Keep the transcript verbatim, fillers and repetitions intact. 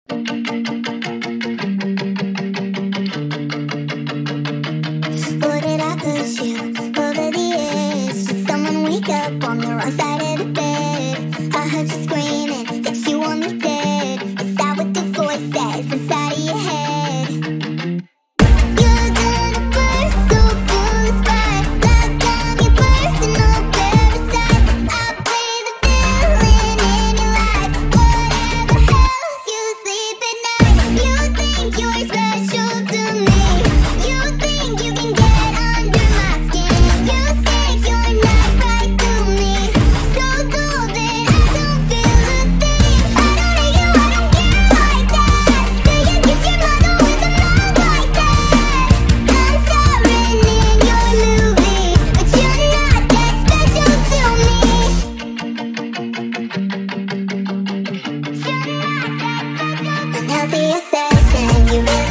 Or did I push you over the edge? Did someone wake up on the wrong side of the bed? I heard you screaming that you want me dead. Is that what the voice says inside of your head? You're gonna burst so full of spite, like I'm your personal parasite. I play the villain in your life, whatever helps you sleep at night. You think you're special to me, you think you can get under my skin. You stick your knife right through me, so cold that I don't feel a thing. I don't hate you, I don't care like that. Do you kiss your mother with a mouth like that? I'm starring in your movie, but you're not that special to me. You're not that special. Unhealthy obsession, you really